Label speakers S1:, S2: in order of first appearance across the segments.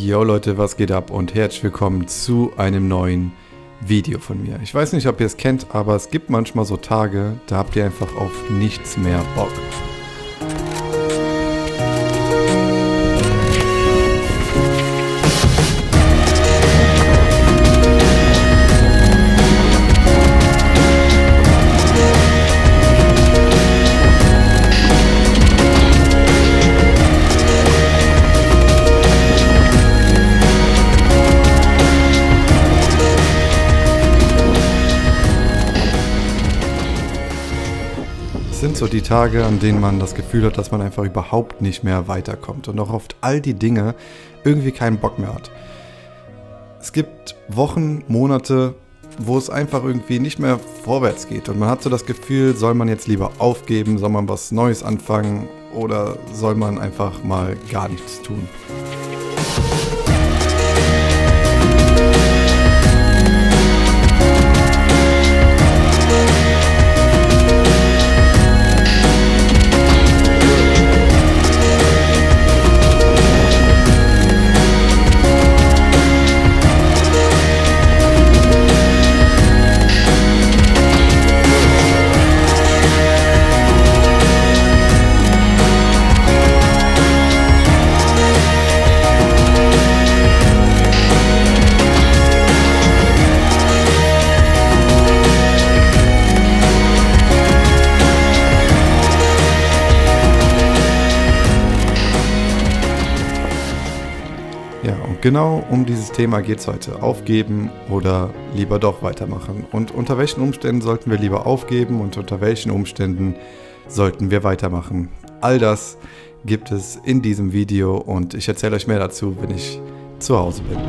S1: Yo Leute, was geht ab und herzlich willkommen zu einem neuen Video von mir. Ich weiß nicht, ob ihr es kennt, aber es gibt manchmal so Tage, da habt ihr einfach auf nichts mehr Bock. Es sind so die Tage, an denen man das Gefühl hat, dass man einfach überhaupt nicht mehr weiterkommt und auch oft all die Dinge irgendwie keinen Bock mehr hat. Es gibt Wochen, Monate, wo es einfach irgendwie nicht mehr vorwärts geht und man hat so das Gefühl, soll man jetzt lieber aufgeben, soll man was Neues anfangen oder soll man einfach mal gar nichts tun. Ja, und genau um dieses Thema geht es heute. Aufgeben oder lieber doch weitermachen. Und unter welchen Umständen sollten wir lieber aufgeben und unter welchen Umständen sollten wir weitermachen? All das gibt es in diesem Video und ich erzähle euch mehr dazu, wenn ich zu Hause bin.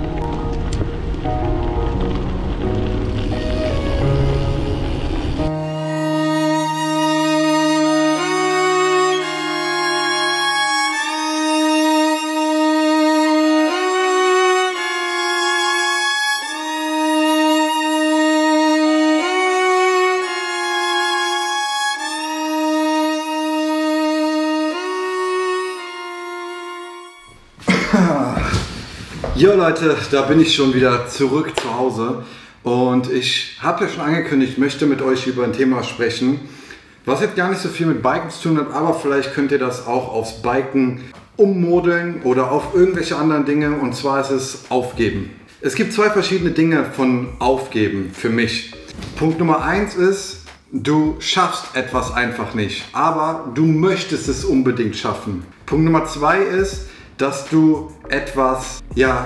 S1: Jo Leute, da bin ich schon wieder zurück zu Hause und ich habe ja schon angekündigt, ich möchte mit euch über ein Thema sprechen, was jetzt gar nicht so viel mit Biken zu tun hat, aber vielleicht könnt ihr das auch aufs Biken ummodeln oder auf irgendwelche anderen Dinge, und zwar ist es Aufgeben. Es gibt zwei verschiedene Dinge von Aufgeben für mich. Punkt Nummer 1 ist, du schaffst etwas einfach nicht, aber du möchtest es unbedingt schaffen. Punkt Nummer 2 ist, dass du etwas,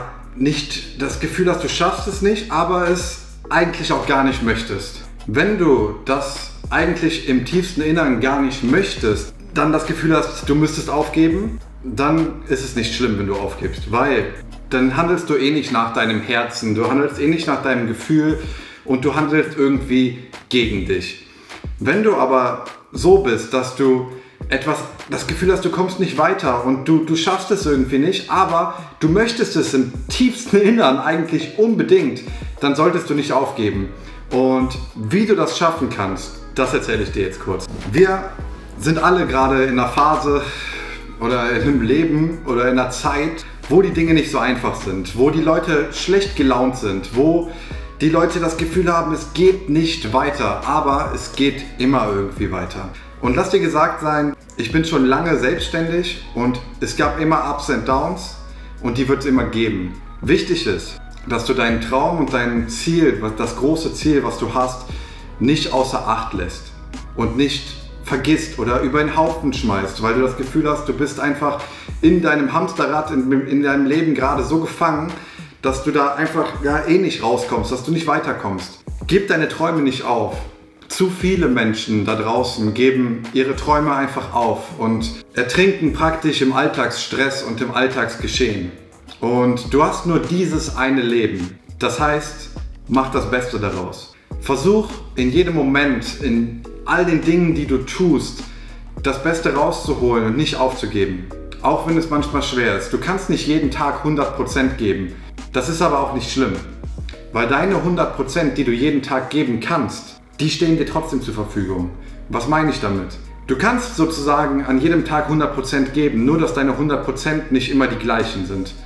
S1: nicht das Gefühl hast, du schaffst es nicht, aber es eigentlich auch gar nicht möchtest. Wenn du das eigentlich im tiefsten Inneren gar nicht möchtest, dann das Gefühl hast, du müsstest aufgeben, dann ist es nicht schlimm, wenn du aufgibst, weil dann handelst du eh nicht nach deinem Herzen, du handelst eh nicht nach deinem Gefühl und du handelst irgendwie gegen dich. Wenn du aber so bist, dass du das Gefühl hast, du kommst nicht weiter und du schaffst es irgendwie nicht, aber du möchtest es im tiefsten Innern eigentlich unbedingt, dann solltest du nicht aufgeben. Und wie du das schaffen kannst, das erzähle ich dir jetzt kurz. Wir sind alle gerade in einer Phase oder in einem Leben oder in einer Zeit, wo die Dinge nicht so einfach sind, wo die Leute schlecht gelaunt sind, wo die Leute das Gefühl haben, es geht nicht weiter, aber es geht immer irgendwie weiter. Und lass dir gesagt sein, ich bin schon lange selbstständig und es gab immer Ups und Downs und die wird es immer geben. Wichtig ist, dass du deinen Traum und dein Ziel, das große Ziel, was du hast, nicht außer Acht lässt und nicht vergisst oder über den Haufen schmeißt, weil du das Gefühl hast, du bist einfach in deinem Hamsterrad, in deinem Leben gerade so gefangen, dass du da einfach eh nicht rauskommst, dass du nicht weiterkommst. Gib deine Träume nicht auf. Zu viele Menschen da draußen geben ihre Träume einfach auf und ertrinken praktisch im Alltagsstress und im Alltagsgeschehen. Und du hast nur dieses eine Leben. Das heißt, mach das Beste daraus. Versuch in jedem Moment, in all den Dingen, die du tust, das Beste rauszuholen und nicht aufzugeben. Auch wenn es manchmal schwer ist. Du kannst nicht jeden Tag 100% geben. Das ist aber auch nicht schlimm. Weil deine 100%, die du jeden Tag geben kannst, die stehen dir trotzdem zur Verfügung. Was meine ich damit? Du kannst sozusagen an jedem Tag 100% geben, nur dass deine 100% nicht immer die gleichen sind.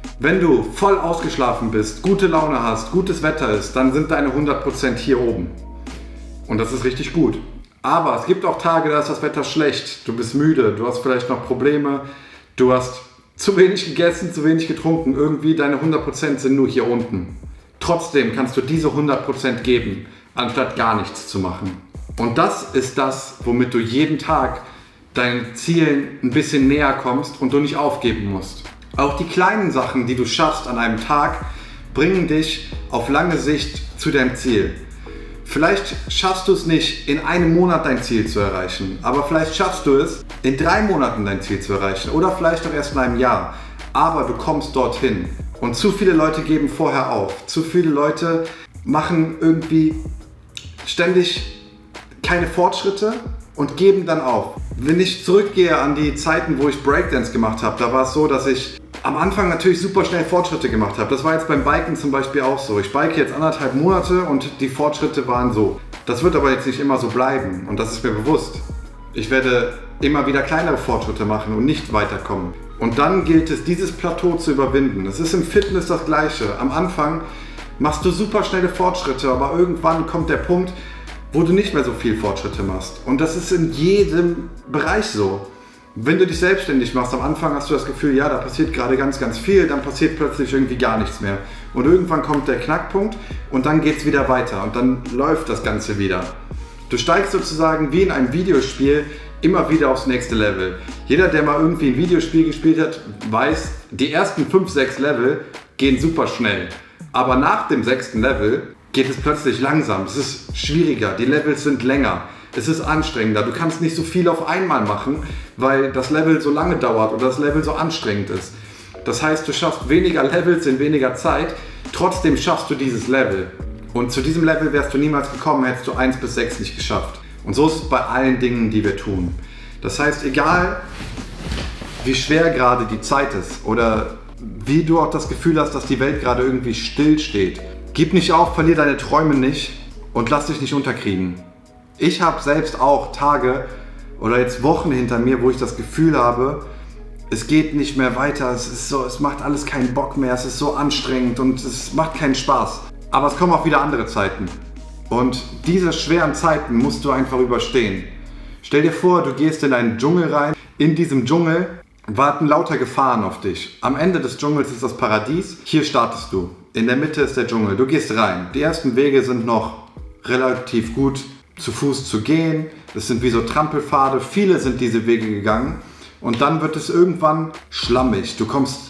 S1: Wenn du voll ausgeschlafen bist, gute Laune hast, gutes Wetter ist, dann sind deine 100% hier oben. Und das ist richtig gut. Aber es gibt auch Tage, da ist das Wetter schlecht. Du bist müde, du hast vielleicht noch Probleme, du hast zu wenig gegessen, zu wenig getrunken. Irgendwie deine 100% sind nur hier unten. Trotzdem kannst du diese 100% geben, anstatt gar nichts zu machen. Und das ist das, womit du jeden Tag deinen Zielen ein bisschen näher kommst und du nicht aufgeben musst. Auch die kleinen Sachen, die du schaffst an einem Tag, bringen dich auf lange Sicht zu deinem Ziel. Vielleicht schaffst du es nicht, in einem Monat dein Ziel zu erreichen, aber vielleicht schaffst du es, in 3 Monaten dein Ziel zu erreichen oder vielleicht auch erst in einem Jahr. Aber du kommst dorthin. Und zu viele Leute geben vorher auf. Zu viele Leute machen irgendwie ständig keine Fortschritte und geben dann auf. Wenn ich zurückgehe an die Zeiten, wo ich Breakdance gemacht habe, da war es so, dass ich am Anfang natürlich super schnell Fortschritte gemacht habe. Das war jetzt beim Biken zum Beispiel auch so. Ich bike jetzt 1,5 Monate und die Fortschritte waren so. Das wird aber jetzt nicht immer so bleiben und das ist mir bewusst. Ich werde immer wieder kleinere Fortschritte machen und nicht weiterkommen. Und dann gilt es, dieses Plateau zu überwinden. Es ist im Fitness das Gleiche. Am Anfang machst du super schnelle Fortschritte, aber irgendwann kommt der Punkt, wo du nicht mehr so viel Fortschritte machst. Und das ist in jedem Bereich so. Wenn du dich selbstständig machst, am Anfang hast du das Gefühl, ja, da passiert gerade ganz, ganz viel, dann passiert plötzlich irgendwie gar nichts mehr. Und irgendwann kommt der Knackpunkt und dann geht es wieder weiter und dann läuft das Ganze wieder. Du steigst sozusagen wie in einem Videospiel immer wieder aufs nächste Level. Jeder, der mal irgendwie ein Videospiel gespielt hat, weiß, die ersten 5, 6 Level gehen super schnell. Aber nach dem 6. Level geht es plötzlich langsam. Es ist schwieriger, die Levels sind länger. Es ist anstrengender. Du kannst nicht so viel auf einmal machen, weil das Level so lange dauert oder das Level so anstrengend ist. Das heißt, du schaffst weniger Levels in weniger Zeit, trotzdem schaffst du dieses Level. Und zu diesem Level wärst du niemals gekommen, hättest du 1 bis 6 nicht geschafft. Und so ist es bei allen Dingen, die wir tun. Das heißt, egal wie schwer gerade die Zeit ist oder wie du auch das Gefühl hast, dass die Welt gerade irgendwie still steht, gib nicht auf, verlier deine Träume nicht und lass dich nicht unterkriegen. Ich habe selbst auch Tage oder jetzt Wochen hinter mir, wo ich das Gefühl habe, es geht nicht mehr weiter, es macht alles keinen Bock mehr, es ist so anstrengend und es macht keinen Spaß. Aber es kommen auch wieder andere Zeiten. Und diese schweren Zeiten musst du einfach überstehen. Stell dir vor, du gehst in einen Dschungel rein. In diesem Dschungel warten lauter Gefahren auf dich. Am Ende des Dschungels ist das Paradies. Hier startest du. In der Mitte ist der Dschungel. Du gehst rein. Die ersten Wege sind noch relativ gut zu Fuß zu gehen. Das sind wie so Trampelpfade. Viele sind diese Wege gegangen. Und dann wird es irgendwann schlammig. Du kommst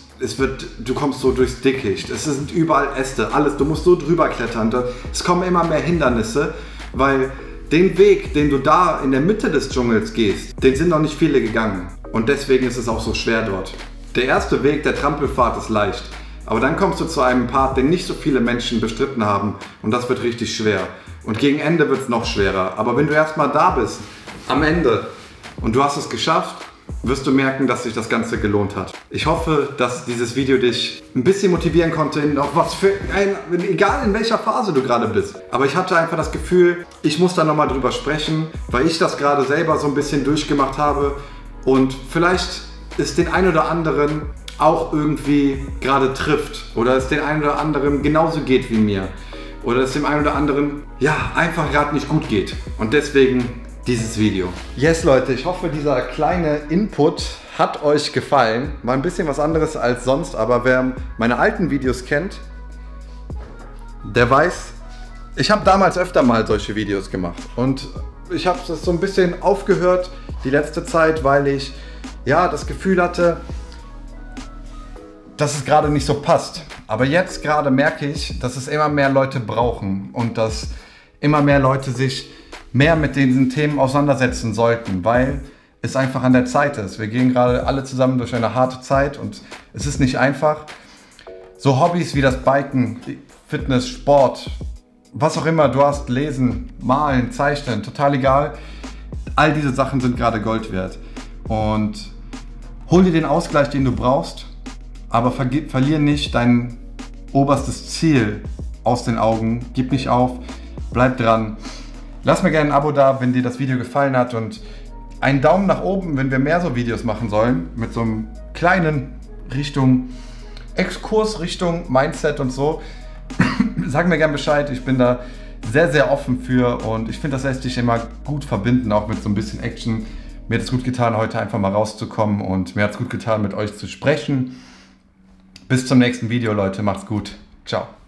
S1: so durchs Dickicht. Es sind überall Äste, alles. Du musst so drüber klettern. Es kommen immer mehr Hindernisse, weil den Weg, den du da in der Mitte des Dschungels gehst, den sind noch nicht viele gegangen. Und deswegen ist es auch so schwer dort. Der erste Weg, der Trampelpfad, ist leicht. Aber dann kommst du zu einem Part, den nicht so viele Menschen bestritten haben. Und das wird richtig schwer. Und gegen Ende wird es noch schwerer. Aber wenn du erstmal da bist, am Ende, und du hast es geschafft, wirst du merken, dass sich das Ganze gelohnt hat. Ich hoffe, dass dieses Video dich ein bisschen motivieren konnte, egal in welcher Phase du gerade bist. Aber ich hatte einfach das Gefühl, ich muss da nochmal drüber sprechen, weil ich das gerade selber so ein bisschen durchgemacht habe. Und vielleicht es den einen oder anderen auch irgendwie gerade trifft. Oder es den einen oder anderen genauso geht wie mir. Oder es dem einen oder anderen, ja, einfach gerade nicht gut geht. Und deswegen dieses Video. Yes, Leute, ich hoffe, dieser kleine Input hat euch gefallen. Mal ein bisschen was anderes als sonst, aber wer meine alten Videos kennt, der weiß, ich habe damals öfter mal solche Videos gemacht. Und ich habe das so ein bisschen aufgehört die letzte Zeit, weil ich ja das Gefühl hatte, dass es gerade nicht so passt. Aber jetzt gerade merke ich, dass es immer mehr Leute brauchen und dass immer mehr Leute sich mehr mit diesen Themen auseinandersetzen sollten, weil es einfach an der Zeit ist. Wir gehen gerade alle zusammen durch eine harte Zeit und es ist nicht einfach. So Hobbys wie das Biken, Fitness, Sport, was auch immer du hast, lesen, malen, zeichnen, total egal. All diese Sachen sind gerade Gold wert. Und hol dir den Ausgleich, den du brauchst, aber verlier nicht dein oberstes Ziel aus den Augen. Gib nicht auf, bleib dran. Lass mir gerne ein Abo da, wenn dir das Video gefallen hat und einen Daumen nach oben, wenn wir mehr so Videos machen sollen, mit so einem kleinen Richtung Exkurs Richtung Mindset und so, sag mir gern Bescheid. Ich bin da sehr, sehr offen für und ich finde, das lässt sich immer gut verbinden, auch mit so ein bisschen Action. Mir hat es gut getan, heute einfach mal rauszukommen und mir hat es gut getan, mit euch zu sprechen. Bis zum nächsten Video, Leute. Macht's gut. Ciao.